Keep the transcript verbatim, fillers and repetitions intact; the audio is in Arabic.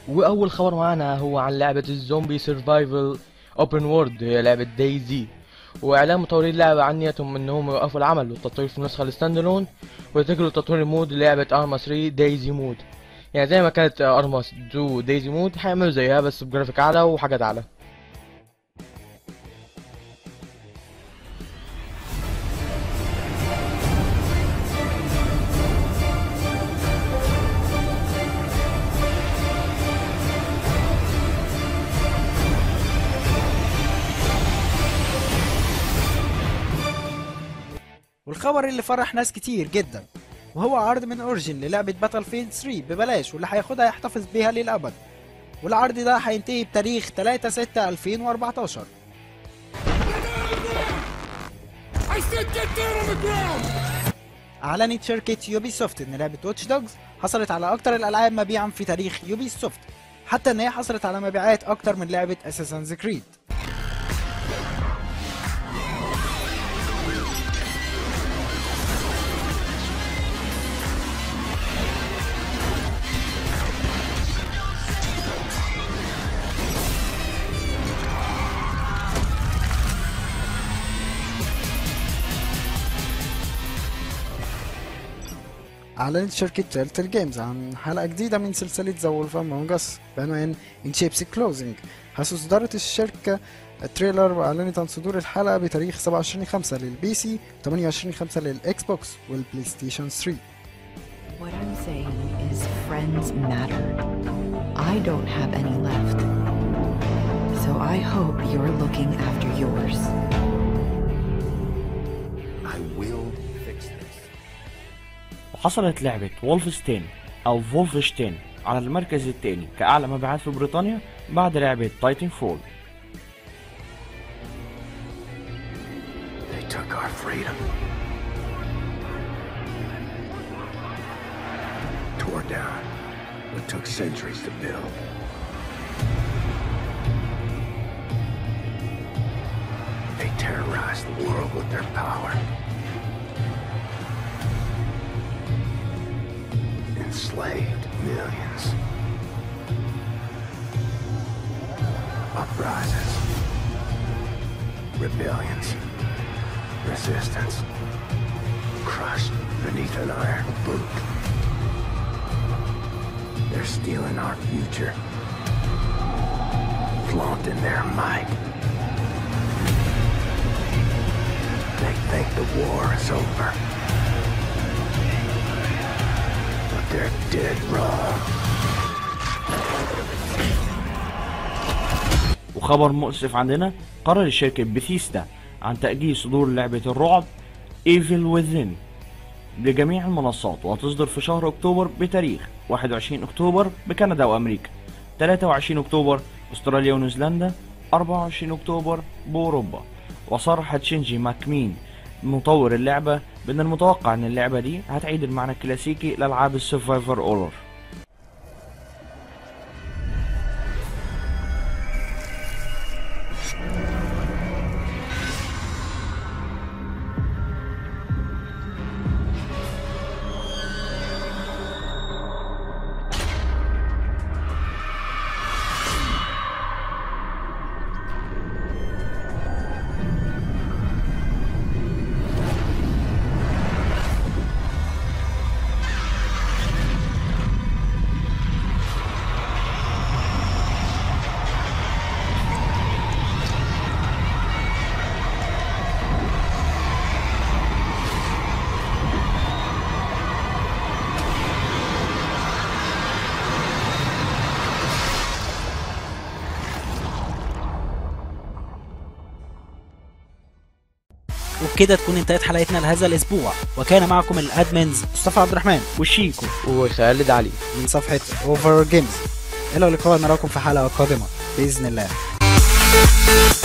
واول خبر معانا هو عن لعبة الزومبي سيرفايفل اوبن وورد، هي لعبة دايزي. واعلان مطوري اللعبة عن نيتهم انهم يوقفوا العمل والتطوير في النسخة الستاند الون ويتجهوا لتطوير مود لعبة ارما ثري دايزي مود. يعني زي ما كانت ارما تو دايزي مود هيعملوا زيها بس بجرافيك اعلى وحاجات اعلى. والخبر اللي فرح ناس كتير جدا وهو عرض من اوريجين للعبة باتل فيلد ثري ببلاش، واللي هياخدها يحتفظ بيها للأبد. والعرض ده هينتهي بتاريخ تلاتة ستة ألفين وأربعتاشر. أعلنت شركة يوبي سوفت إن لعبة واتش دوجز حصلت على أكتر الألعاب مبيعا في تاريخ يوبي سوفت، حتى إن هي حصلت على مبيعات أكتر من لعبة أساسنز كريد. أعلنت شركة تيلتل جيمز عن حلقة جديدة من سلسلة ذا وولف أمونج أس بعنوان إن شيبس كلوزنج، حيث أصدرت الشركة التريلر وأعلنت عن صدور الحلقة بتاريخ سبعة وعشرين خمسة للبي سي وثمانية وعشرين خمسة للإكس بوكس والبلاي ستيشن ثري. What I'm saying is friends matter. I don't have any left. So I hope you're looking after yours. I will fix this. وحصلت لعبة وولفستين أو وولفشتين على المركز الثاني كأعلى مبيعات في بريطانيا بعد لعبة تايتن فول. They took our freedom. Tore down what took centuries to build. They terrorized the world with their power. Enslaved millions. Uprisings. Rebellions. Resistance. Crushed beneath an iron boot. They're stealing our future. Flaunting their might. They think the war is over. But they're dead wrong. وخبر مؤسف عندنا، قرر شركة بثيسدا عن تأجيل صدور لعبة الرعب Evil Within لجميع المنصات، وهتصدر في شهر أكتوبر بتاريخ واحد وعشرين أكتوبر بكندا وأمريكا، ثلاثة وعشرين أكتوبر أستراليا ونيوزيلندا، أربعة وعشرين أكتوبر بأوروبا. وصرح شينجي ماكمين مطور اللعبة بأن المتوقع أن اللعبة دي هتعيد المعنى الكلاسيكي لألعاب السرفايفر أورور. وبكده تكون انتهت حلقتنا لهذا الاسبوع، وكان معكم الادمنز مصطفى عبد الرحمن وشيكو وخالد علي من صفحة اوفر جيمز. الى اللقاء، نراكم في حلقة قادمة بإذن الله.